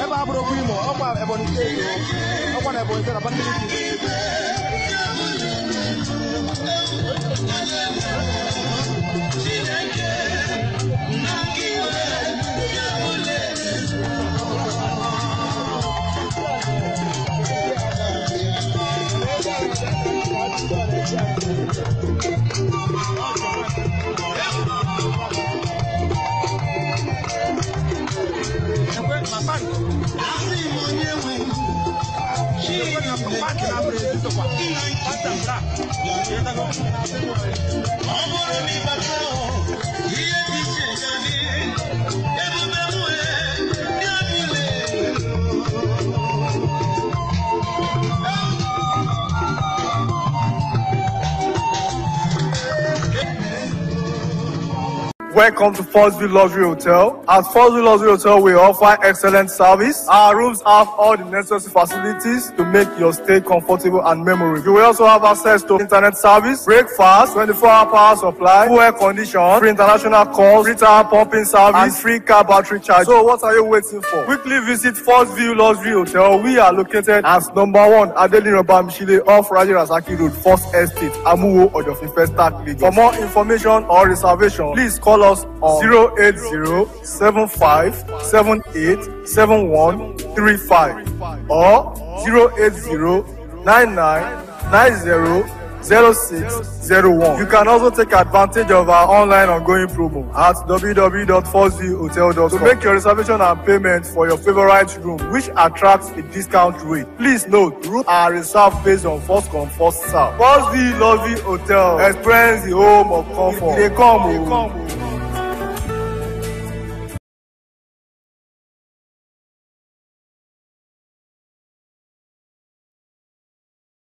ebe a bụrụ okwu Imo, ọkwa Ebonyi steeti, ọkwa na Ebonyi steeti na Abakaliki. Welcome to First View Luxury Hotel. At First View Luxury Hotel, we offer excellent service. Our rooms have all the necessary facilities to make your stay comfortable and memorable. You will also have access to internet service, breakfast, 24-hour power supply, full air condition, free international calls, free tire pumping service, and free car battery charge. So what are you waiting for? Quickly visit First View Luxury Hotel. We are located at #1 Adeline Obamishile off Raji Rasaki Road, First Estate, Amuwo, Odofin First Start, Lagos. For more information or reservation, please call us on 08075787135 or 08099900601. You can also take advantage of our online ongoing promo at www.firstviewhotel.com to make your reservation and payment for your favorite room, which attracts a discount rate. Please note, rooms are reserved based on first come, first serve. First View Luxury Hotel. Experience the home of comfort. They come.